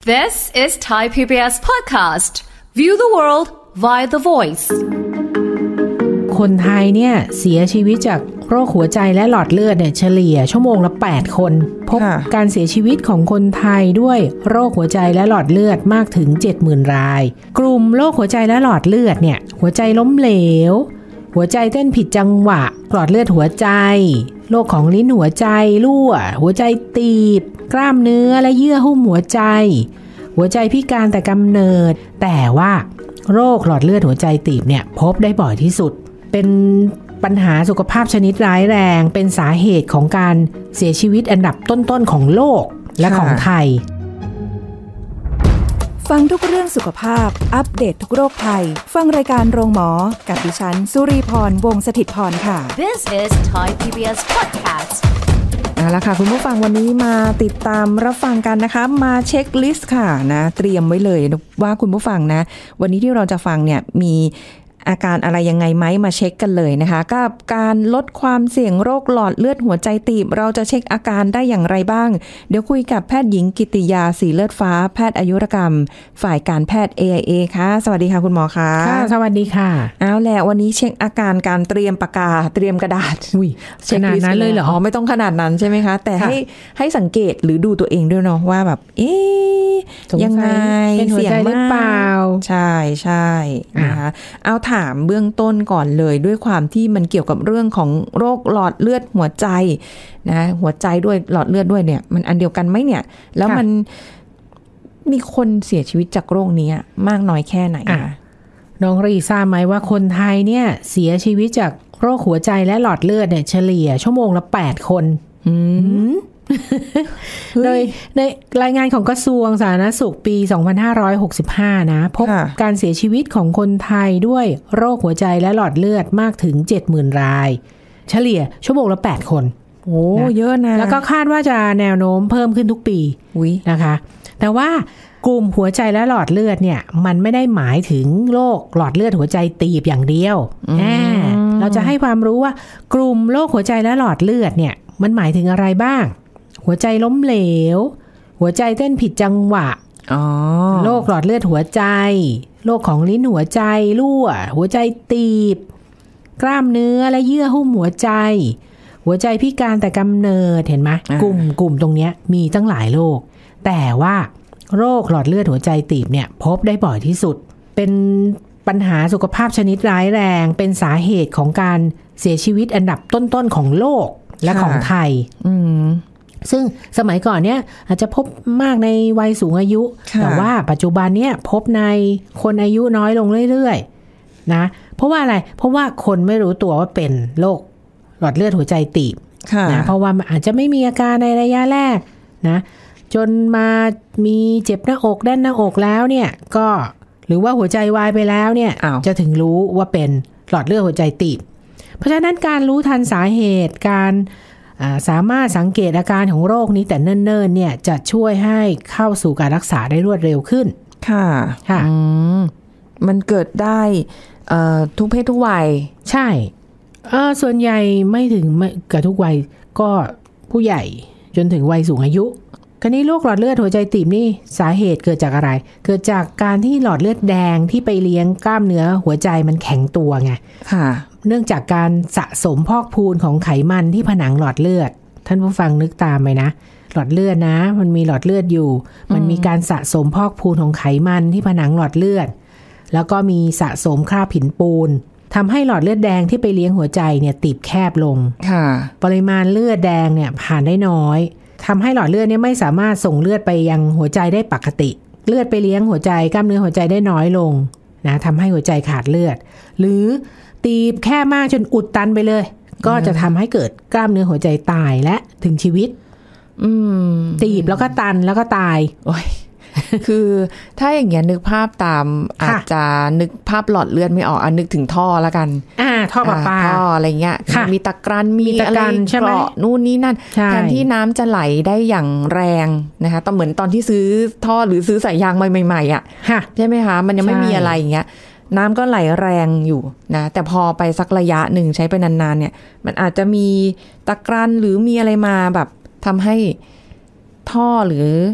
This is Thai PBS podcast. View the world via the voice. คนไทยเนี่ยเสียชีวิตจากโรคหัวใจและหลอดเลือดเนี่ยเฉลี่ยชั่วโมงละ8คนพบการเสียชีวิตของคนไทยด้วยโรคหัวใจและหลอดเลือดมากถึง 70,000 รายกลุ่มโรคหัวใจและหลอดเลือดเนี่ยหัวใจล้มเหลวหัวใจเต้นผิดจังหวะหลอดเลือดหัวใจโรคของลิ้นหัวใจรั่วหัวใจตีบกล้ามเนื้อและเยื่อหุ้มหัวใจหัวใจพิการแต่กำเนิดแต่ว่าโรคหลอดเลือดหัวใจตีบเนี่ยพบได้บ่อยที่สุดเป็นปัญหาสุขภาพชนิดร้ายแรงเป็นสาเหตุของการเสียชีวิตอันดับต้นๆของโลกและของไทยฟังทุกเรื่องสุขภาพอัปเดต ทุกโรคภัยฟังรายการโรงหมอกับดิฉันสุรีพรวงศ์สถิตพรค่ะ This is Thai PBS podcast. เอาละค่ะคุณผู้ฟังวันนี้มาติดตามรับฟังกันนะคะมาเช็คลิสต์ค่ะนะเตรียมไว้เลยว่าคุณผู้ฟังนะวันนี้ที่เราจะฟังเนี่ยมีอาการอะไรยังไงไหมมาเช็คกันเลยนะคะกับการลดความเสี่ยงโรคหลอดเลือดหัวใจตีบเราจะเช็คอาการได้อย่างไรบ้างเดี๋ยวคุยกับแพทย์หญิงกิติยาสีเลือดฟ้าแพทย์อายุรกรรมฝ่ายการแพทย์ AIA ค่ะสวัสดีค่ะคุณหมอค่ะค่ะสวัสดีค่ะเอาแหละวันนี้เช็คอาการการเตรียมปากกาเตรียมกระดาษขนาดนั้นเลยเหรออ๋อไม่ต้องขนาดนั้นใช่ไหมคะแต่ให้สังเกตหรือดูตัวเองด้วยเนาะว่าแบบยังไงเป็นหัวใจหรือเปล่าใช่ใช่นะคะเอาถามเบื้องต้นก่อนเลยด้วยความที่มันเกี่ยวกับเรื่องของโรคหลอดเลือดหัวใจนะหัวใจด้วยหลอดเลือดด้วยเนี่ยมันอันเดียวกันไหมเนี่ยแล้วมันมีคนเสียชีวิตจากโรคนี้มากน้อยแค่ไหนคะน้องรีทราบไหมว่าคนไทยเนี่ยเสียชีวิตจากโรคหัวใจและหลอดเลือดเนี่ยเฉลี่ยชั่วโมงละ8คนโดยในรายงานของกระทรวงสาธารณสุขปี 2565 นะพบการเสียชีวิตของคนไทยด้วยโรคหัวใจและหลอดเลือดมากถึง 70,000 รายเฉลี่ยชั่วโมงละ8คนโอ้เยอะนะแล้วก็คาดว่าจะแนวโน้มเพิ่มขึ้นทุกปีนะคะแต่ว่ากลุ่มหัวใจและหลอดเลือดเนี่ยมันไม่ได้หมายถึงโรคหลอดเลือดหัวใจตีบอย่างเดียวเราจะให้ความรู้ว่ากลุ่มโรคหัวใจและหลอดเลือดเนี่ยมันหมายถึงอะไรบ้างหัวใจล้มเหลวหัวใจเต้นผิดจังหวะโรคหลอดเลือดหัวใจโรคของลิ้นหัวใจรั่วหัวใจตีบกล้ามเนื้อและเยื่อหุ้มหัวใจหัวใจพิการแต่กำเนิดเห็นไหมกลุ่มตรงนี้มีตั้งหลายโรคแต่ว่าโรคหลอดเลือดหัวใจตีบเนี่ยพบได้บ่อยที่สุดเป็นปัญหาสุขภาพชนิดร้ายแรงเป็นสาเหตุของการเสียชีวิตอันดับต้นๆของโลกและของไทยซึ่งสมัยก่อนเนี่ยอาจจะพบมากในวัยสูงอายุแต่ว่าปัจจุบันเนี่ยพบในคนอายุน้อยลงเรื่อยๆนะเพราะว่าอะไรเพราะว่าคนไม่รู้ตัวว่าเป็นโรคหลอดเลือดหัวใจตีบนะเพราะว่าอาจจะไม่มีอาการในระยะแรกนะจนมามีเจ็บหน้าอกแน่นหน้าอกแล้วเนี่ยก็หรือว่าหัวใจวายไปแล้วเนี่ยจะถึงรู้ว่าเป็นหลอดเลือดหัวใจตีบเพราะฉะนั้นการรู้ทันสาเหตุการสามารถสังเกตอาการของโรคนี้แต่เนิ่นๆเนี่ยจะช่วยให้เข้าสู่การรักษาได้รวดเร็วขึ้นค่ะมันเกิดได้ทุกเพศทุกวัยใช่ส่วนใหญ่ไม่ถึงกับทุกวัยก็ผู้ใหญ่จนถึงวัยสูงอายุคราวนี้โรคหลอดเลือดหัวใจตีบนี่สาเหตุเกิดจากอะไรเกิดจากการที่หลอดเลือดแดงที่ไปเลี้ยงกล้ามเนื้อหัวใจมันแข็งตัวไงค่ะเนื่องจากการสะสมพอกพูนของไขมันที่ผนังหลอดเลือดท่านผู้ฟังนึกตามไหมนะหลอดเลือดนะมันมีหลอดเลือดอยู่มันมีการสะสมพอกพูนของไขมันที่ผนังหลอดเลือดแล้วก็มีสะสมคราบหินปูนทำให้หลอดเลือดแดงที่ไปเลี้ยงหัวใจเนี่ยตีบแคบลงปริมาณเลือดแดงเนี่ยผ่านได้น้อยทำให้หลอดเลือดเนี่ยไม่สามารถส่งเลือดไปยังหัวใจได้ปกติเลือดไปเลี้ยงหัวใจกล้ามเนื้อหัวใจได้น้อยลงนะทำให้หัวใจขาดเลือดหรือตีบแค่มากจนอุดตันไปเลยก็จะทำให้เกิดกล้ามเนื้อหัวใจตายและถึงชีวิตตีบแล้วก็ตันแล้วก็ตายโอ้ย คือถ้าอย่างเงี้ยนึกภาพตามอาจจะนึกภาพหลอดเลือดไม่ออกนึกถึงท่อแล้วกันท่อประปาท่ออะไรเงี้ยมีตะกรันมีอะไรเกาะนู่นนี่นั่นแทนที่น้ำจะไหลได้อย่างแรงนะคะตอนเหมือนตอนที่ซื้อท่อหรือซื้อสายยางใหม่ๆอ่ะใช่ไหมคะมันยังไม่มีอะไรอย่างเงี้ยน้ำก็ไหลแรงอยู่นะแต่พอไปสักระยะหนึ่งใช้ไปนานๆเนี่ยมันอาจจะมีตะกรันหรือมีอะไรมาแบบทำให้ท่อหรือ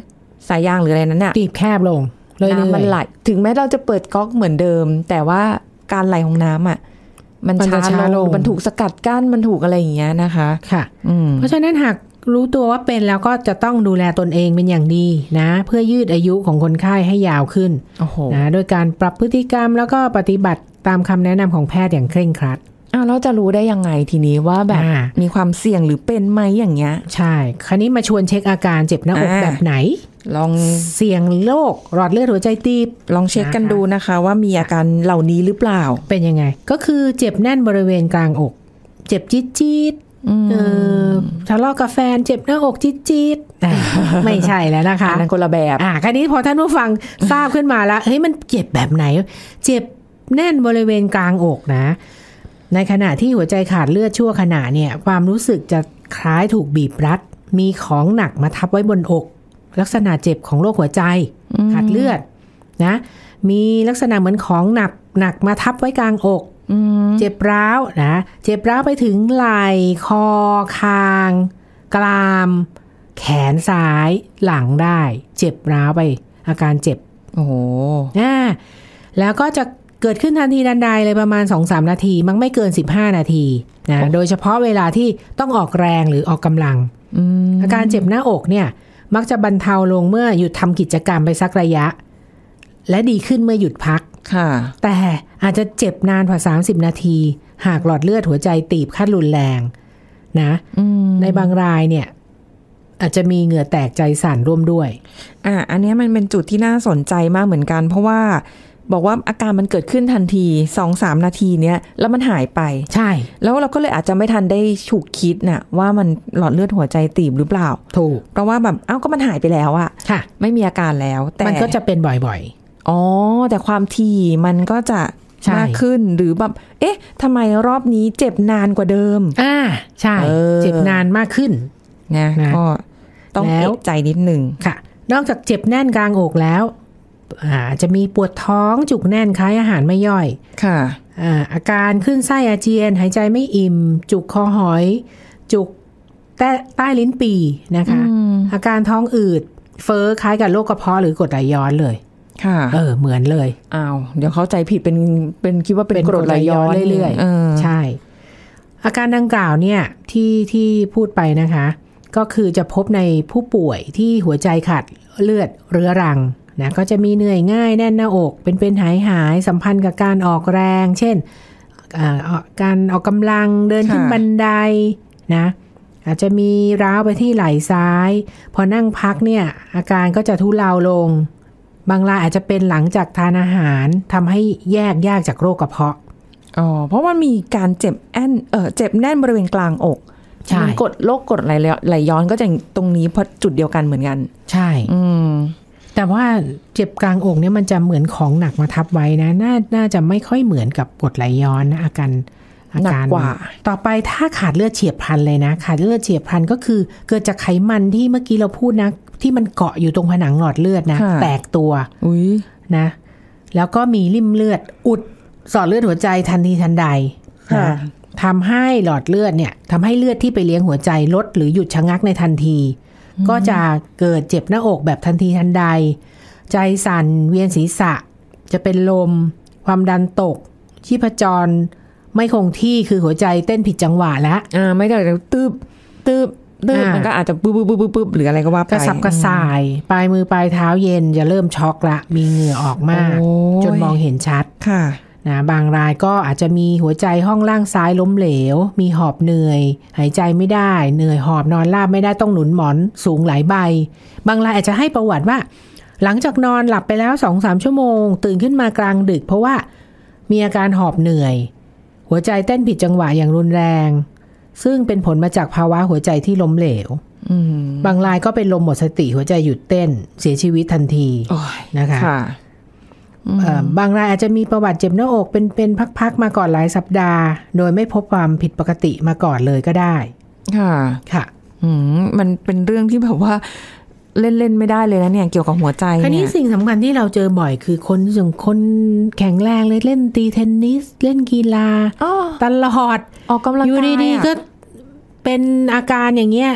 สายยางหรืออะไรนั้นเนี่ยตีบแคบลงเลยน้ำมันไหลถึงแม้เราจะเปิดก๊อกเหมือนเดิมแต่ว่าการไหลของน้ำอ่ะมันช้าลงมันถูกสกัดกั้นมันถูกอะไรอย่างเงี้ยนะคะค่ะเพราะฉะนั้นหากรู้ตัวว่าเป็นแล้วก็จะต้องดูแลตนเองเป็นอย่างดีนะเพื่อยืดอายุของคนไข้ให้ยาวขึ้นนะโดยการปรับพฤติกรรมแล้วก็ปฏิบัติตามคำแนะนำของแพทย์อย่างเคร่งครัดเราจะรู้ได้ยังไงทีนี้ว่าแบบมีความเสี่ยงหรือเป็นไหมอย่างเงี้ยใช่คราวนี้มาชวนเช็คอาการเจ็บหน้าอกแบบไหนลองเสี่ยงโรคหลอดเลือดหัวใจตีบลองเช็คกันดูนะคะว่ามีอาการเหล่านี้หรือเปล่าเป็นยังไงก็คือเจ็บแน่นบริเวณกลางอกเจ็บจี๊ดทะเลาะกับแฟนเจ็บหน้าอกจี๊ดไม่ใช่แล้วนะคะนั่นคนละแบบคราวนี้พอท่านผู้ฟังทราบขึ้นมาแล้วเฮ้ยมันเจ็บแบบไหนเจ็บแน่นบริเวณกลางอกนะในขณะที่หัวใจขาดเลือดชั่วขณะเนี่ยความรู้สึกจะคล้ายถูกบีบรัดมีของหนักมาทับไว้บนอกลักษณะเจ็บของโรคหัวใจขาดเลือดนะมีลักษณะเหมือนของหนักมาทับไว้กลางอกเจ็บร้าวนะเจ็บร้าวไปถึงไหล่คอคางกรามแขนซ้ายหลังได้เจ็บร้าวไปอาการเจ็บโอ้โหแล้วก็จะเกิดขึ้นทันทีทันใดเลยประมาณ 2-3 นาทีมั้งไม่เกิน15นาทีนะโดยเฉพาะเวลาที่ต้องออกแรงหรือออกกำลังอาการเจ็บหน้าอกเนี่ยมักจะบรรเทาลงเมื่อหยุดทำกิจกรรมไปสักระยะและดีขึ้นเมื่อหยุดพักแต่อาจจะเจ็บนานกว่า30นาทีหากหลอดเลือดหัวใจตีบขั้นรุนแรงนะในบางรายเนี่ยอาจจะมีเหงื่อแตกใจสั่นร่วมด้วยอันนี้มันเป็นจุดที่น่าสนใจมากเหมือนกันเพราะว่าบอกว่าอาการมันเกิดขึ้นทันที 2-3 นาทีเนี้ยแล้วมันหายไปใช่แล้วเราก็เลยอาจจะไม่ทันได้ฉุกคิดน่ะว่ามันหลอดเลือดหัวใจตีบหรือเปล่าถูกเพราะว่าแบบก็มันหายไปแล้วอะค่ะไม่มีอาการแล้วแต่มันก็จะเป็นบ่อยๆแต่ความถี่มันก็จะมากขึ้นหรือแบบทำไมรอบนี้เจ็บนานกว่าเดิมใช่เจ็บนานมากขึ้นนะก็ต้องเอะใจนิดนึงค่ะนอกจากเจ็บแน่นกลางอกแล้วจะมีปวดท้องจุกแน่นคล้ายอาหารไม่ย่อยค่ะอาการขึ้นไส้อาเจียนหายใจไม่อิ่มจุกคอหอยจุกใต้ลิ้นปี่นะคะอาการท้องอืดเฟ้อคล้ายกับโรคกระเพาะหรือกรดไหลย้อนเลยค่ะเหมือนเลยเดี๋ยวเข้าใจผิดเป็นคิดว่าเป็นกรดไหลย้อนเรื่อยๆใช่อาการดังกล่าวเนี่ยที่พูดไปนะคะก็คือจะพบในผู้ป่วยที่หัวใจขาดเลือดเรื้อรังนะก็จะมีเหนื่อยง่ายแน่นหน้าอกเป็นหายสัมพันธ์กับการออกแรงเช่นการออกกำลังเดินขึ้นบันไดนะอาจจะมีร้าวไปที่ไหล่ซ้ายพอนั่งพักเนี่ยอาการก็จะทุเลาลงบางรายอาจจะเป็นหลังจากทานอาหารทำให้แยกยากจากโรคกระเพาะเพราะว่ามีการเจ็บแน่นบริเวณกลางอกใช่โรคกรดไหลย้อนก็จะตรงนี้เพราะจุดเดียวกันเหมือนกันใช่แต่ว่าเจ็บกลางอกเนี่ยมันจะเหมือนของหนักมาทับไว้นะน่าจะไม่ค่อยเหมือนกับกรดไหลย้อนนะอาการหนักกว่าต่อไปถ้าขาดเลือดเฉียบพลันเลยนะขาดเลือดเฉียบพลันก็คือเกิดจากไขมันที่เมื่อกี้เราพูดนะที่มันเกาะอยู่ตรงผนังหลอดเลือดนะแตกตัวนะแล้วก็มีริ่มเลือดอุดสอดเลือดหัวใจทันทีทันใดนะทำให้หลอดเลือดเนี่ยทำให้เลือดที่ไปเลี้ยงหัวใจลดหรือหยุดชะงักในทันทีก็จะเกิดเจ็บหน้าอกแบบทันทีทันใดใจสั่นเวียนศีรษะจะเป็นลมความดันตกชีพจรไม่คงที่คือหัวใจเต้นผิดจังหวะแล้วไม่ได้ตืบมันก็อาจจะปึ๊บหรืออะไรก็ว่าไปกระสับกระส่ายปลายมือปลายเท้าเย็นจะเริ่มช็อกละมีเหงื่อออกมากจนมองเห็นชัดค่ะนะบางรายก็อาจจะมีหัวใจห้องล่างซ้ายล้มเหลวมีหอบเหนื่อยหายใจไม่ได้เหนื่อยหอบนอนราบไม่ได้ต้องหนุนหมอนสูงหลายใบบางรายอาจจะให้ประวัติว่าหลังจากนอนหลับไปแล้ว 2-3 ชั่วโมงตื่นขึ้นมากลางดึกเพราะว่ามีอาการหอบเหนื่อยหัวใจเต้นผิดจังหวะอย่างรุนแรงซึ่งเป็นผลมาจากภาวะหัวใจที่ล้มเหลวบางรายก็เป็นลมหมดสติหัวใจหยุดเต้นเสียชีวิตทันทีนะคะบางรายอาจจะมีประวัติเจ็บหน้าอกเป็นพักๆมาก่อนหลายสัปดาห์โดยไม่พบความผิดปกติมาก่อนเลยก็ได้ค่ะมันเป็นเรื่องที่แบบว่าเล่นไม่ได้เลยนะเนี่ยเกี่ยวกับหัวใจเนี่ยคราวนี้สิ่งสำคัญที่เราเจอบ่อยคือคนแข็งแรงเลยเล่นตีเทนนิสเล่นกีฬาตลอดออกกำลังกายอยู่ดีๆก็เป็นอาการอย่างเงี้ย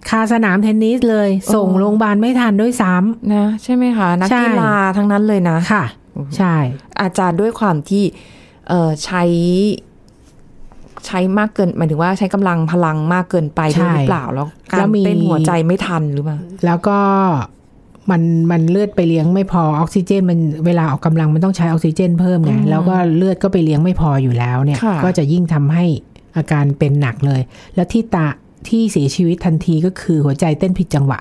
คาสนามเทนนิสเลยส่งโรงพยาบาลไม่ทันด้วยซ้ำนะใช่ไหมคะนักกีฬาทั้งนั้นเลยนะค่ะใช่อาจารย์ด้วยความที่ใช้มากเกินหมายถึงว่าใช้กำลังพลังมากเกินไปหรือเปล่าแล้วการเต้นหัวใจไม่ทันหรือเปล่าแล้วก็มันเลือดไปเลี้ยงไม่พอออกซิเจนมันเวลาออกกำลังมันต้องใช้ออกซิเจนเพิ่มไงแล้วก็เลือดก็ไปเลี้ยงไม่พออยู่แล้วเนี่ยก็จะยิ่งทำให้อาการเป็นหนักเลยแล้วที่เสียชีวิตทันทีก็คือหัวใจเต้นผิดจังหวะ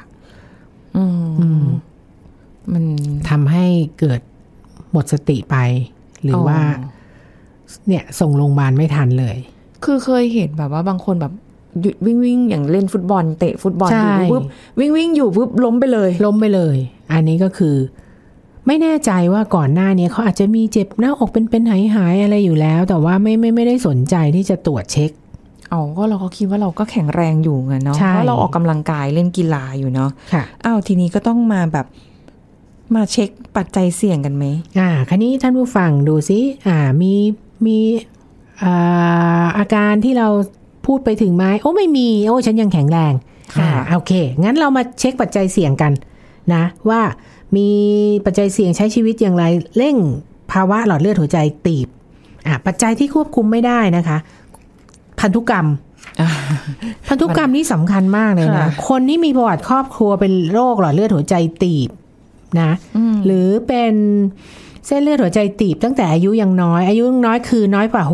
มันทำให้เกิดหมดสติไปหรือว่าเนี่ยส่งโรงพยาบาลไม่ทันเลยคือเคยเห็นแบบว่าบางคนแบบวิ่งอย่างเล่นฟุตบอลเตะฟุตบอลอยู่ปุ๊บวิ่งอยู่ปุ๊บล้มไปเลยอันนี้ก็คือไม่แน่ใจว่าก่อนหน้านี้เขาอาจจะมีเจ็บหน้าอกเป็นหายอะไรอยู่แล้วแต่ว่าไม่ได้สนใจที่จะตรวจเช็คก็เราก็คิดว่าเราก็แข็งแรงอยู่ไงเนาะเพราะเราออกกำลังกายเล่นกีฬาอยู่เนาะทีนี้ก็ต้องมาเช็คปัจจัยเสี่ยงกันไหมคราวนี้ท่านผู้ฟังดูซิมีอาการที่เราพูดไปถึงไหมไม่มีฉันยังแข็งแรงโอเคงั้นเรามาเช็คปัจจัยเสี่ยงกันนะว่ามีปัจจัยเสี่ยงใช้ชีวิตอย่างไรเร่งภาวะหลอดเลือดหัวใจตีบปัจจัยที่ควบคุมไม่ได้นะคะพันธุกรรมนี่สำคัญมากเลยนะคนที่มีประวัติครอบครัวเป็นโรคหลอดเลือดหัวใจตีบนะหรือเป็นเส้นเลือดหัวใจตีบตั้งแต่อายุยังน้อยคือน้อยกว่า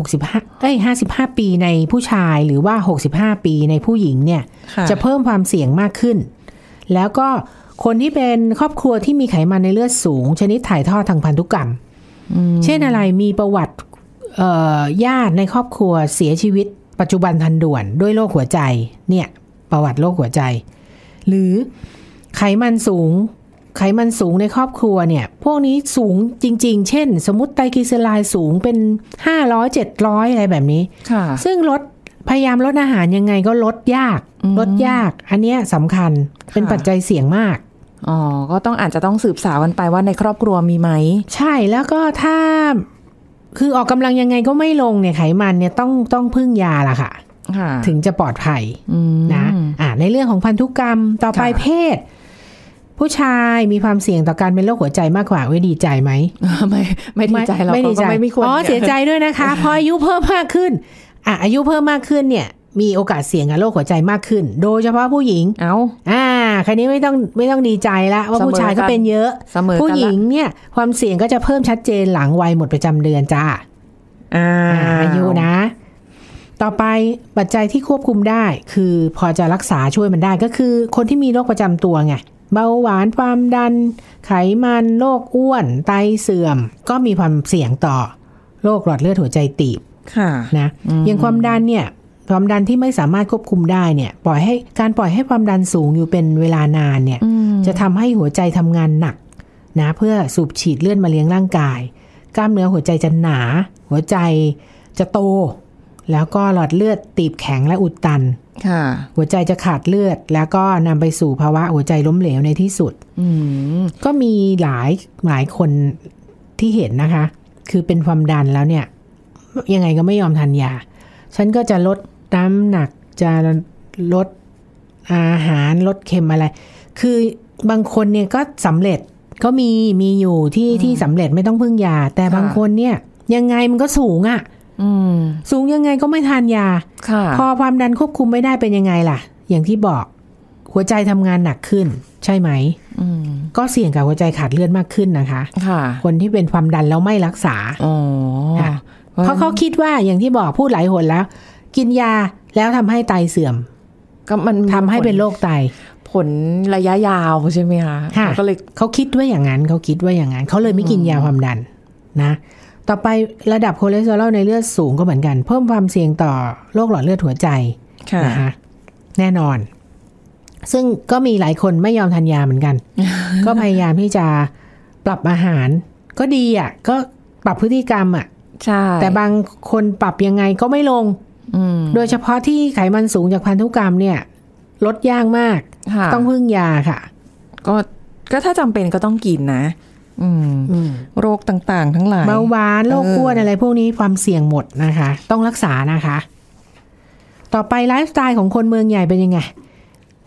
55ปีในผู้ชายหรือว่า65ปีในผู้หญิงเนี่ยจะเพิ่มความเสี่ยงมากขึ้นแล้วก็คนที่เป็นครอบครัวที่มีไขมันในเลือดสูงชนิดถ่ายทอดทางพันธุกรรมเช่นอะไรมีประวัติญาติในครอบครัวเสียชีวิตปัจจุบันทันด่วนด้วยโรคหัวใจเนี่ยประวัติโรคหัวใจหรือไขมันสูงในครอบครัวเนี่ยพวกนี้สูงจริงๆเช่นสมมุติไตรกลีเซอไรด์สูงเป็น500 700อะไรแบบนี้ซึ่งพยายามลดอาหารยังไงก็ลดยากอันเนี้ยสำคัญเป็นปัจจัยเสี่ยงมากก็อาจจะต้องสืบสาวกันไปว่าในครอบครัวมีไหมใช่แล้วก็ถ้าคือออกกำลังยังไงก็ไม่ลงเนี่ยไขมันเนี่ยต้องพึ่งยาล่ะค่ะถึงจะปลอดภัยนะในเรื่องของพันธุกรรมต่อไปเพศผู้ชายมีความเสี่ยงต่อการเป็นโรคหัวใจมากกว่าดีใจไหมไม่ดีใจเราก็ไม่ควรเสียใจด้วยนะคะพออายุเพิ่มมากขึ้นอายุเพิ่มมากขึ้นเนี่ยมีโอกาสเสี่ยงกับโรคหัวใจมากขึ้นโดยเฉพาะผู้หญิงคราวนี้ไม่ต้องดีใจละว่าผู้ชายก็เป็นเยอะผู้หญิงเนี่ยความเสี่ยงก็จะเพิ่มชัดเจนหลังวัยหมดประจำเดือนจ้าอายุนะต่อไปปัจจัยที่ควบคุมได้คือพอจะรักษาช่วยมันได้ก็คือคนที่มีโรคประจำตัวไงเบาหวานความดันไขมันโรคอ้วนไตเสื่อมก็มีความเสี่ยงต่อโรคหลอดเลือดหัวใจตีบนะอย่างความดันเนี่ยความดันที่ไม่สามารถควบคุมได้เนี่ยปล่อยให้ความดันสูงอยู่เป็นเวลานานเนี่ยจะทำให้หัวใจทำงานหนักนะเพื่อสูบฉีดเลือดมาเลี้ยงร่างกายกล้ามเนื้อหัวใจจะหนาหัวใจจะโตแล้วก็หลอดเลือดตีบแข็งและอุดตันหัวใจจะขาดเลือดแล้วก็นำไปสู่ภาวะหัวใจล้มเหลวในที่สุดก็มีหลายคนที่เห็นนะคะคือเป็นความดันแล้วเนี่ยยังไงก็ไม่ยอมทานยาฉันก็จะลดน้ำหนักจะลดอาหารลดเค็มอะไรคือบางคนเนี่ยก็สำเร็จก็มีอยู่ที่สำเร็จไม่ต้องพึ่งยาแต่บางคนเนี่ยยังไงมันก็สูงสูงยังไงก็ไม่ทานยาพอความดันควบคุมไม่ได้เป็นยังไงล่ะอย่างที่บอกหัวใจทำงานหนักขึ้นใช่ไหมก็เสี่ยงกับหัวใจขาดเลือดมากขึ้นนะคะคนที่เป็นความดันแล้วไม่รักษาเพราะเขาคิดว่าอย่างที่บอกพูดหลายหนแล้วกินยาแล้วทำให้ไตเสื่อมก็มันทำให้เป็นโรคไตผลระยะยาวใช่ไหมคะก็เลยเขาคิดว่าอย่างนั้นเขาเลยไม่กินยาความดันนะต่อไประดับคอเลสเตอรอลในเลือดสูงก็เหมือนกันเพิ่มความเสี่ยงต่อโรคหลอดเลือดหัวใจนะคะแน่นอนซึ่งก็มีหลายคนไม่ยอมทานยาเหมือนกัน ก็พยายามที่จะปรับอาหารก็ดีก็ปรับพฤติกรรมใช่แต่บางคนปรับยังไงก็ไม่ลงโดยเฉพาะที่ไขมันสูงจากพันธุกรรมเนี่ยลดยากมากต้องพึ่งยาค่ะก็ถ้าจำเป็นก็ต้องกินนะโรคต่างๆทั้งหลายเบาหวานโรคอ้วนอะไรพวกนี้ความเสี่ยงหมดนะคะต้องรักษานะคะต่อไปไลฟ์สไตล์ของคนเมืองใหญ่เป็นยังไง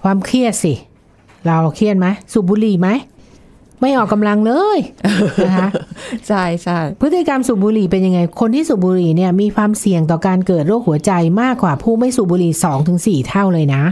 ความเครียดสิเราเครียดไหมสูบบุหรี่ไหมไม่ออกกำลังเลยนะคะใช่ใช่พฤติกรรมสูบบุหรี่เป็นยังไงคนที่สูบบุหรี่เนี่ยมีความเสี่ยงต่อการเกิดโรคหัวใจมากกว่าผู้ไม่สูบบุหรี่ 2-4 เท่าเลยนะ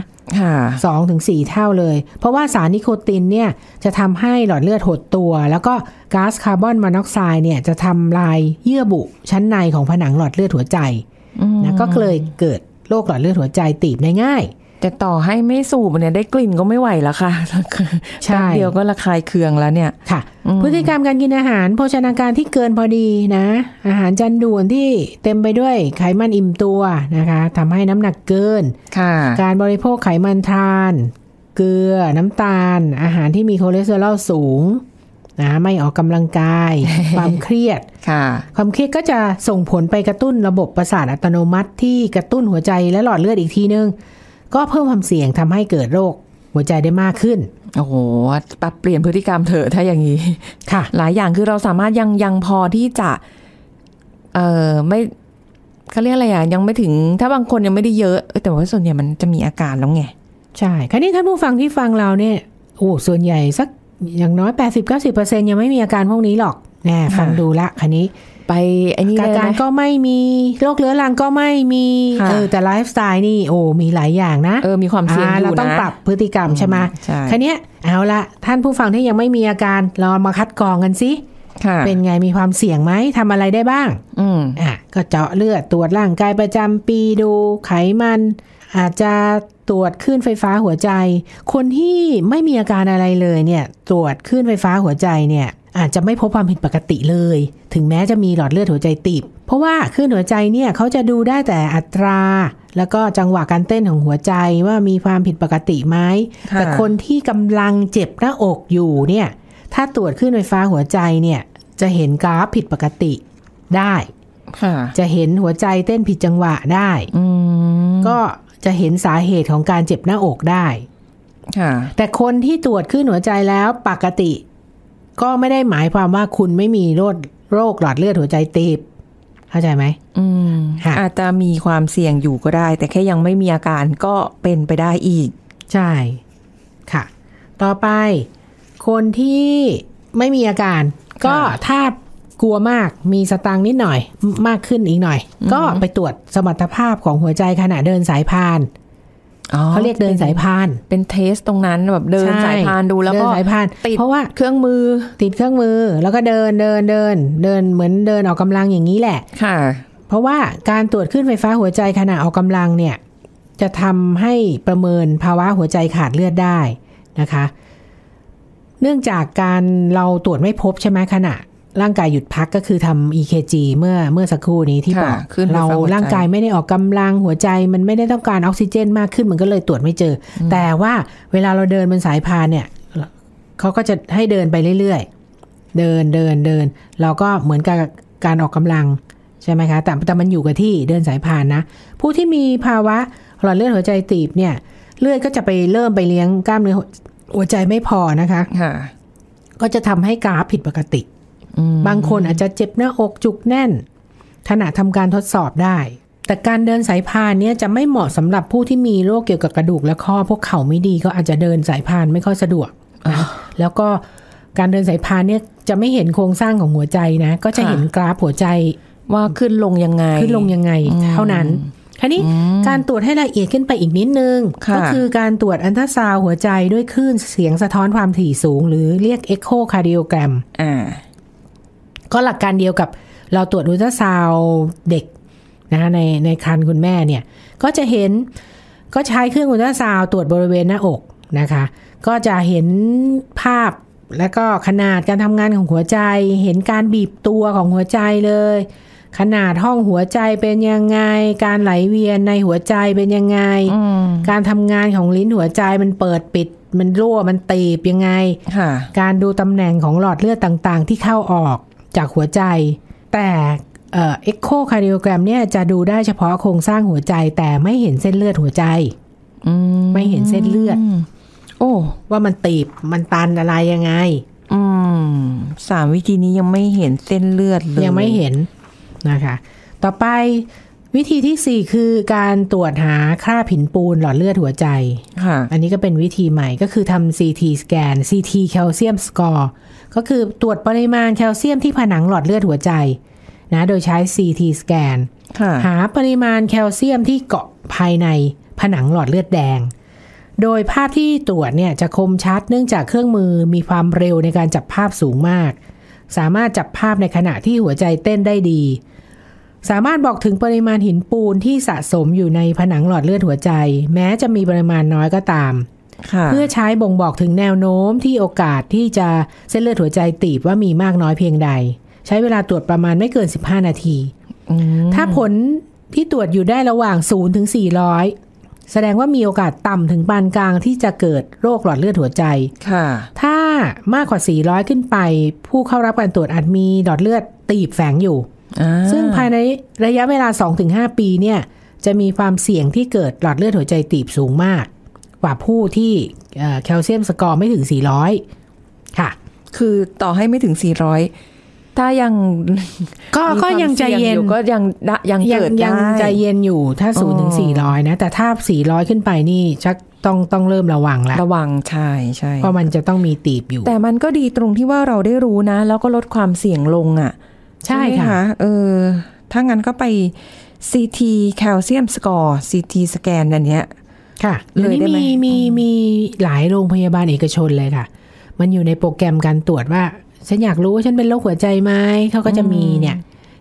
2-4 เท่าเลยเพราะว่าสารนิโคตินเนี่ยจะทำให้หลอดเลือดหดตัวแล้วก็ก๊าซคาร์บอนมอนอกไซด์เนี่ยจะทำลายเยื่อบุชั้นในของผนังหลอดเลือดหัวใจนะก็เลยเกิดโรคหลอดเลือดหัวใจตีบได้ง่ายแต่ต่อให้ไม่สูบเนี่ยได้กลิ่นก็ไม่ไหวแล้วค่ะใช่เดียวก็ระคายเคืองแล้วเนี่ยค่ะพฤติกรรมการกินอาหารโภชนาการที่เกินพอดีนะอาหารจานด่วนที่เต็มไปด้วยไขมันอิ่มตัวนะคะทำให้น้ำหนักเกินการบริโภคไขมันทรานเกลือน้ำตาลอาหารที่มีคอเลสเตอรอลสูงนะไม่ออกกำลังกาย ความเครียดความเครียดก็จะส่งผลไปกระตุ้นระบบประสาทอัตโนมัติที่กระตุ้นหัวใจและหลอดเลือดอีกทีนึงก็เพิ่มความเสี่ยงทำให้เกิดโรคหัวใจได้มากขึ้นโอ้โหปรับเปลี่ยนพฤติกรรมเถอะถ้าอย่างนี้ค่ะหลายอย่างคือเราสามารถยังพอที่จะไม่เขาเรียกอะไรยังไม่ถึงถ้าบางคนยังไม่ได้เยอะแต่ว่าส่วนใหญ่มันจะมีอาการแล้วไงใช่คราวนี้ท่านผู้ฟังที่ฟังเราเนี่ยส่วนใหญ่สักอย่างน้อย 80-90% ยังไม่มีอาการพวกนี้หรอกแน่ฟังดูละคราวนี้ไปไอ้นี่เลยการก็ไม่มีโรคเรื้อรังก็ไม่มีแต่ไลฟ์สไตล์นี่มีหลายอย่างนะมีความเสี่ยงอยู่นะเราต้องปรับพฤติกรรมใช่ไหมคราวนี้เอาละท่านผู้ฟังที่ยังไม่มีอาการเรามาคัดกรองกันสิเป็นไงมีความเสี่ยงไหมทำอะไรได้บ้างก็เจาะเลือดตรวจร่างกายประจำปีดูไขมันอาจจะตรวจคลื่นไฟฟ้าหัวใจคนที่ไม่มีอาการอะไรเลยเนี่ยตรวจคลื่นไฟฟ้าหัวใจเนี่ยอาจจะไม่พบความผิดปกติเลยถึงแม้จะมีหลอดเลือดหัวใจตีบเพราะว่าคลื่นหัวใจเนี่ยเขาจะดูได้แต่อัตราแล้วก็จังหวะการเต้นของหัวใจว่ามีความผิดปกติไหมแต่คนที่กำลังเจ็บหน้าอกอยู่เนี่ยถ้าตรวจคลื่นไฟฟ้าหัวใจเนี่ยจะเห็นกราฟผิดปกติได้จะเห็นหัวใจเต้นผิดจังหวะได้ก็จะเห็นสาเหตุของการเจ็บหน้าอกได้แต่คนที่ตรวจคลื่นหัวใจแล้วปกติก็ไม่ได้หมายความว่าคุณไม่มีโรคหลอดเลือดหัวใจตีบเข้าใจไหมอาจจะมีความเสี่ยงอยู่ก็ได้แต่แค่ยังไม่มีอาการก็เป็นไปได้อีกใช่ค่ะต่อไปคนที่ไม่มีอาการก็ถ้ากลัวมากมีสตางค์นิดหน่อยมากขึ้นอีกหน่อยก็ไปตรวจสมรรถภาพของหัวใจขณะเดินสายพานเขาเรียกเดินสายพานเป็นเทสตรงนั้นแบบเดินสายพานดูแล้วก็ติดเพราะว่าเครื่องมือติดเครื่องมือแล้วก็เดินเหมือนเดินออกกำลังอย่างนี้แหละค่ะเพราะว่าการตรวจคลื่นไฟฟ้าหัวใจขณะออกกำลังเนี่ยจะทำให้ประเมินภาวะหัวใจขาดเลือดได้นะคะเนื่องจากการเราตรวจไม่พบใช่ไหมขณะร่างกายหยุดพักก็คือทำ EKG เมื่อสักครู่นี้ที่บอกเราร่างกายไม่ได้ออกกำลังหัวใจมันไม่ได้ต้องการออกซิเจนมากขึ้นมันก็เลยตรวจไม่เจอแต่ว่าเวลาเราเดินบนสายพานเนี่ยเขาก็จะให้เดินไปเรื่อยๆเดินเราก็เหมือนกับการออกกำลังใช่ไหมคะแต่มันอยู่กับที่เดินสายพานนะผู้ที่มีภาวะหลอดเลือดหัวใจตีบเนี่ยเลือดก็จะไปเริ่มไปเลี้ยงกล้ามเนื้อหัวใจไม่พอนะคะก็จะทำให้กราฟผิดปกติบางคนอาจจะเจ็บหน้าอกจุกแน่นขณะทำการทดสอบได้แต่การเดินสายพานเนี่ยจะไม่เหมาะสำหรับผู้ที่มีโรคเกี่ยวกับกระดูกและข้อพวกเข่าไม่ดีก็อาจจะเดินสายพานไม่ค่อยสะดวกแล้วก็การเดินสายพานเนี่ยจะไม่เห็นโครงสร้างของหัวใจนะก็จะเห็นกราฟหัวใจว่าขึ้นลงยังไงเท่านั้นคราวนี้การตรวจให้ละเอียดขึ้นไปอีกนิดนึงก็คือการตรวจอัลตราซาวด์หัวใจด้วยคลื่นเสียงสะท้อนความถี่สูงหรือเรียกเอ็กโคคาร์ดิโอแกรมก็หลักการเดียวกับเราตรวจอัลตราซาวด์เด็กนะในครรภ์คุณแม่เนี่ยก็จะเห็นก็ใช้เครื่องอัลตราซาวด์ตรวจบริเวณหน้าอกนะคะก็จะเห็นภาพและก็ขนาดการทำงานของหัวใจเห็นการบีบตัวของหัวใจเลยขนาดห้องหัวใจเป็นยังไงการไหลเวียนในหัวใจเป็นยังไงการทำงานของลิ้นหัวใจมันเปิดปิดมันรั่วมันตีบยังไงการดูตำแหน่งของหลอดเลือดต่างๆที่เข้าออกจากหัวใจแต่เอ็กโคคาร์ดิโอแกรมเนี่ยจะดูได้เฉพาะโครงสร้างหัวใจแต่ไม่เห็นเส้นเลือดหัวใจไม่เห็นเส้นเลือดว่ามันตีบมันตันอะไรยังไง 3 วิธีนี้ยังไม่เห็นเส้นเลือดเลยยังไม่เห็นนะคะต่อไปวิธีที่4คือการตรวจหาคราบหินปูนหลอดเลือดหัวใจอันนี้ก็เป็นวิธีใหม่ก็คือทำ CT สแกน CT แคลเซียมสกอร์ก็คือตรวจปริมาณแคลเซียมที่ผนังหลอดเลือดหัวใจนะโดยใช้ CT สแกนหาปริมาณแคลเซียมที่เกาะภายในผนังหลอดเลือดแดงโดยภาพที่ตรวจเนี่ยจะคมชัดเนื่องจากเครื่องมือมีความเร็วในการจับภาพสูงมากสามารถจับภาพในขณะที่หัวใจเต้นได้ดีสามารถบอกถึงปริมาณหินปูนที่สะสมอยู่ในผนังหลอดเลือดหัวใจแม้จะมีปริมาณน้อยก็ตามเพื่อใช้บ่งบอกถึงแนวโน้มที่โอกาสที่จะเส้นเลือดหัวใจตีบว่ามีมากน้อยเพียงใดใช้เวลาตรวจประมาณไม่เกิน15นาทีถ้าผลที่ตรวจอยู่ได้ระหว่าง0ถึง400แสดงว่ามีโอกาสต่ำถึงปานกลางที่จะเกิดโรคหลอดเลือดหัวใจถ้ามากกว่า400ขึ้นไปผู้เข้ารับการตรวจอาจมีหลอดเลือดตีบแฝงอยู่ซึ่งภายในระยะเวลา 2-5 ปีเนี่ยจะมีความเสี่ยงที่เกิดหลอดเลือดหัวใจตีบสูงมากกว่าผู้ที่แคลเซียมสกอร์ไม่ถึง400ค่ะคือต่อให้ไม่ถึง400ถ้ายังก็ยังใจเย็นก็ยังเกิดได้ยังใจเย็นอยู่ถ้า0ถึง400นะแต่ถ้า400ขึ้นไปนี่ชักต้องเริ่มระวังแล้วระวังใช่เพราะมันจะต้องมีตีบอยู่แต่มันก็ดีตรงที่ว่าเราได้รู้นะแล้วก็ลดความเสี่ยงลงอ่ะใช่ค่ะถ้างั้นก็ไป CT แคลเซียมสกอร์ CT สแกนอันเนี้ยค่ะเลยได้ไหมมีหลายโรงพยาบาลเอกชนเลยค่ะมันอยู่ในโปรแกรมการตรวจว่าฉันอยากรู้ว่าฉันเป็นโรคหัวใจไหมเขาก็จะมีเนี่ย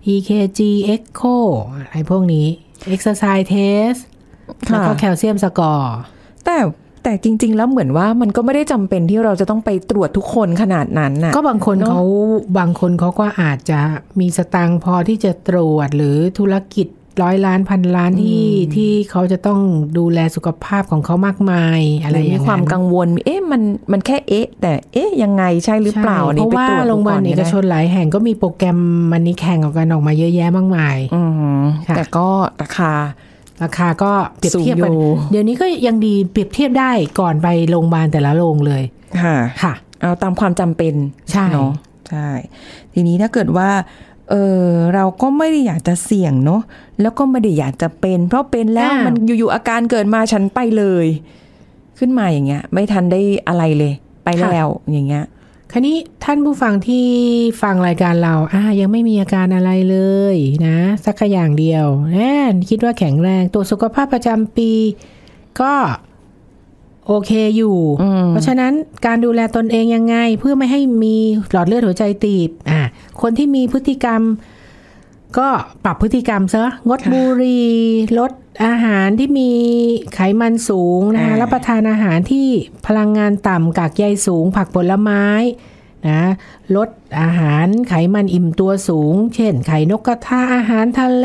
EKG Echo อะไรพวกนี้ Exercise Test แล้วก็แคลเซียมสกอร์แต่จริงๆแล้วเหมือนว่ามันก็ไม่ได้จำเป็นที่เราจะต้องไปตรวจทุกคนขนาดนั้นน่ะก็บางคนเขาก็อาจจะมีสตางค์พอที่จะตรวจหรือธุรกิจ100 ล้านพันล้านที่เขาจะต้องดูแลสุขภาพของเขามากมายอะไรอย่างเงี้ยมีความกังวลมันแค่แต่ยังไงใช่หรือเปล่าเพราะว่าโรงพยาบาลเอกชนหลายแห่งก็มีโปรแกรมมันนี้แข่งกันออกมาเยอะแยะมากมายแต่ก็ราคาก็เปรียบเทียบกันเดี๋ยวนี้ก็ยังดีเปรียบเทียบได้ก่อนไปโรงพยาบาลแต่ละโรงเลยค่ะเอาตามความจำเป็นใช่เนาะใช่ทีนี้ถ้าเกิดว่าเราก็ไม่ได้อยากจะเสี่ยงเนาะแล้วก็ไม่ได้อยากจะเป็นเพราะเป็นแล้วมันอยู่ๆอาการเกิดมาฉันไปเลยขึ้นมาอย่างเงี้ยไม่ทันได้อะไรเลยไปแล้วอย่างเงี้ยคราวนี้ท่านผู้ฟังที่ฟังรายการเรายังไม่มีอาการอะไรเลยนะสักอย่างเดียวคิดว่าแข็งแรงตัวสุขภาพประจำปีก็โอเคอยู่เพราะฉะนั้นการดูแลตนเองยังไงเพื่อไม่ให้มีหลอดเลือดหัวใจตีบคนที่มีพฤติกรรมก็ปรับพฤติกรรมซะงดบุหรี่ลดอาหารที่มีไขมันสูงนะคะรับประทานอาหารที่พลังงานต่ำกากใยสูงผักผลไม้นะลดอาหารไขมันอิ่มตัวสูงเช่นไข่นกกระทาอาหารทะเล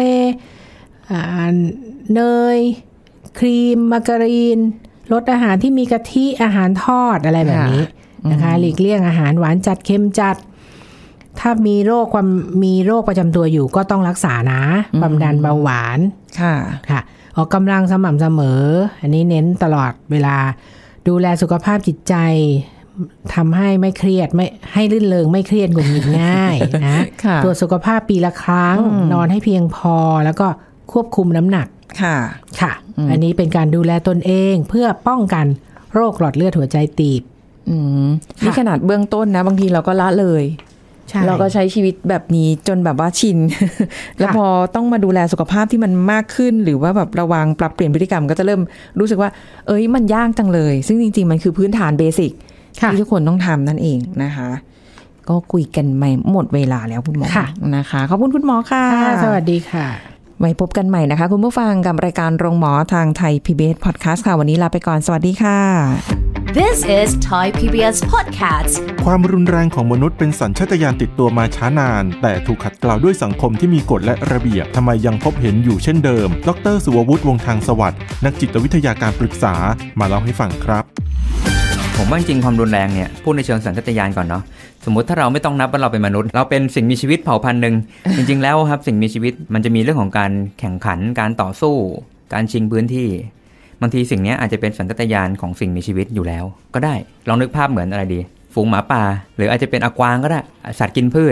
เนยครีมมาการีนลดอาหารที่มีกะทิอาหารทอดอะไรแบบนี้นะคะหลีกเลี่ยงอาหารหวานจัดเค็มจัดถ้ามีโรคประจำตัวอยู่ก็ต้องรักษานะความดันเบาหวานค่ะออกกำลังสม่ำเสมออันนี้เน้นตลอดเวลาดูแลสุขภาพจิตใจทำให้ไม่เครียดไม่ให้ลื่นเริงไม่เครียดหงุดหงิดง่ายนะตรวจสุขภาพปีละครั้งนอนให้เพียงพอแล้วก็ควบคุมน้ำหนักค่ะอันนี้เป็นการดูแลตนเองเพื่อป้องกันโรคหลอดเลือดหัวใจตีบนี่ขนาดเบื้องต้นนะบางทีเราก็ละเลยเราก็ใช้ชีวิตแบบนี้จนแบบว่าชินแล้วพอต้องมาดูแลสุขภาพที่มันมากขึ้นหรือว่าแบบระวังปรับเปลี่ยนพฤติกรรมก็จะเริ่มรู้สึกว่ามันยากจังเลยซึ่งจริงๆมันคือพื้นฐานเบสิกที่ทุกคนต้องทำนั่นเองนะคะก็คุยกันไม่หมดเวลาแล้วคุณหมอนะคะขอบคุณคุณหมอค่ะสวัสดีค่ะไว้พบกันใหม่นะคะคุณผู้ฟังกับรายการโรงหมอทางไทย PBS Podcast ค่ะวันนี้ลาไปก่อนสวัสดีค่ะ This is Thai PBS Podcast ความรุนแรงของมนุษย์เป็นสัญชาตญาณติดตัวมาช้านานแต่ถูกขัดเกลาด้วยสังคมที่มีกฎและระเบียบทำไมยังพบเห็นอยู่เช่นเดิมดร.สุวัฒน์ วงศ์ทางสวัสดิ์นักจิตวิทยาการปรึกษามาเล่าให้ฟังครับผมว่าจริงความรุนแรงเนี่ยพูดในเชิงสัญชาตญาณก่อนเนาะสมมติถ้าเราไม่ต้องนับว่าเราเป็นมนุษย์เราเป็นสิ่งมีชีวิตเผ่าพันธุ์นึง จริงๆแล้วครับสิ่งมีชีวิตมันจะมีเรื่องของการแข่งขันการต่อสู้การชิงพื้นที่บางทีสิ่งนี้อาจจะเป็นสัญชาตญาณของสิ่งมีชีวิตอยู่แล้วก็ได้ลองนึกภาพเหมือนอะไรดีฝูงหมาป่าหรืออาจจะเป็นอกวางก็ได้สัตว์กินพืช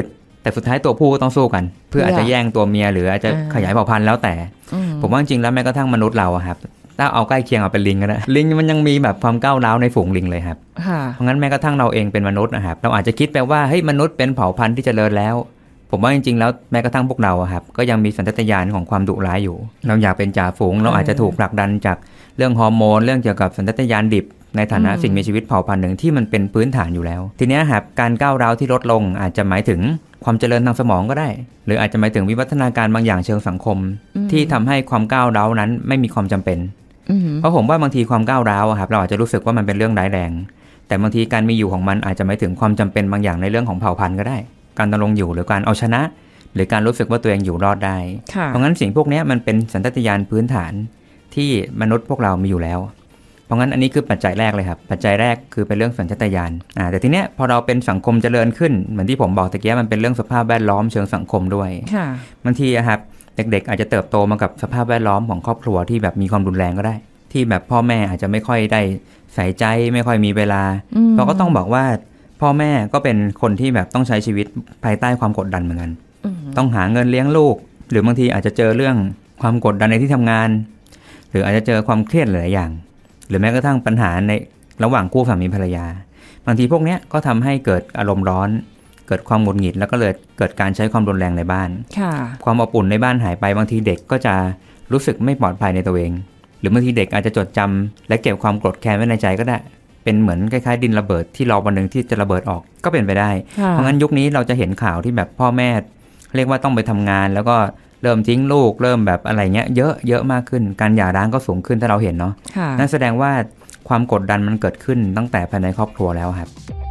แต่สุดท้ายตัวผู้ก็ต้องสู้กันเพื่ออาจจะแย่งตัวเมียหรืออาจจะขยายเผ่าพันธุ์แล้วแต่ผมว่าจริงๆแล้วแม้กระทั่งมนุษย์เราครับถ้าเอาใกล้เคียงเอาเป็นลิงก็ได้ลิงมันยังมีแบบความก้าวร้าวในฝูงลิงเลยครับเพราะงั้นแม้กระทั่งเราเองเป็นมนุษย์นะครับเราอาจจะคิดไปว่าเฮ้ยมนุษย์เป็นเผ่าพันธุ์ที่เจริญแล้วผมว่าจริงๆแล้วแม้กระทั่งพวกเราครับก็ยังมีสัญชาตญาณของความดุร้ายอยู่เราอยากเป็นจ่าฝูงเราอาจจะถูกผลักดันจากเรื่องฮอร์โมนเรื่องเกี่ยวกับสัญชาตญาณดิบในฐานะสิ่งมีชีวิตเผ่าพันธุ์หนึ่งที่มันเป็นพื้นฐานอยู่แล้วทีนี้ครับการก้าวร้าวที่ลดลงอาจจะหมายถึงความเจริญทางสมองก็ได้หรืออาจจะหมายถึงวิวัฒนาการบางอย่างเชิงสังคมที่ทำให้ความก้าวร้าวนั้นไม่มีความจำเป็นเพราะผมว่าบางทีความก้าวร้าวครับเราอาจจะรู้สึกว่ามันเป็นเรื่องร้ายแรงแต่บางทีการมีอยู่ของมันอาจจะหมายถึงความจำเป็นบางอย่างในเรื่องของเผ่าพันธุ์ก็ได้การดำรงอยู่หรือการเอาชนะหรือการรู้สึกว่าตัวเองอยู่รอดได้เพราะงั้นสิ่งพวกนี้มันเป็นสัญชาตญาณพื้นฐานที่มนุษย์พวกเรามีอยู่แล้วเพราะงั้นอันนี้คือปัจจัยแรกเลยครับปัจจัยแรกคือเป็นเรื่องสัญชาตญาณแต่ทีเนี้ยพอเราเป็นสังคมเจริญขึ้นเหมือนที่ผมบอกตะกี้มันเป็นเรื่องสภาพแวดล้อมเชิงสังคมด้วยบางทีครับเด็กๆอาจจะเติบโตมากับสภาพแวดล้อมของครอบครัวที่แบบมีความรุนแรงก็ได้ที่แบบพ่อแม่อาจจะไม่ค่อยได้ใส่ใจไม่ค่อยมีเวลาเราก็ต้องบอกว่าพ่อแม่ก็เป็นคนที่แบบต้องใช้ชีวิตภายใต้ความกดดันเหมือนกันต้องหาเงินเลี้ยงลูกหรือบางทีอาจจะเจอเรื่องความกดดันในที่ทำงานหรืออาจจะเจอความเครียดหลายอย่างหรือแม้กระทั่งปัญหาในระหว่างคู่สามีภรรยาบางทีพวกนี้ก็ทำให้เกิดอารมณ์ร้อนเกิดความหงุดหงิดแล้วก็เลยเกิดการใช้ความรุนแรงในบ้านความอบอุ่นในบ้านหายไปบางทีเด็กก็จะรู้สึกไม่ปลอดภัยในตัวเองหรือบางทีเด็กอาจจะจดจำและเก็บความโกรธแค้นไว้ในใจก็ได้เป็นเหมือนคล้ายๆดินระเบิดที่รอวันหนึ่งที่จะระเบิดออกก็เป็นไปได้เพราะงั้นยุคนี้เราจะเห็นข่าวที่แบบพ่อแม่เรียกว่าต้องไปทำงานแล้วก็เริ่มทิ้งลูกเริ่มแบบอะไรเงี้ยเยอะมากขึ้นการหย่าร้างก็สูงขึ้นถ้าเราเห็นเนาะนั่นแสดงว่าความกดดันมันเกิดขึ้นตั้งแต่ภายในครอบครัวแล้วครับ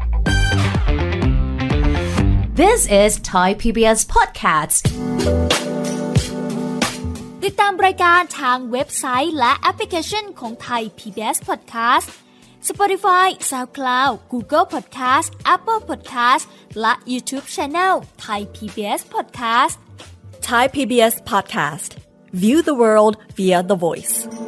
This is Thai PBS Podcast ติดตามรายการทางเว็บไซต์และแอปพลิเคชันของ Thai PBS Podcast Spotify, SoundCloud, Google Podcast, Apple Podcast และ YouTube Channel Thai PBS Podcast Thai PBS Podcast. View the world via the voice.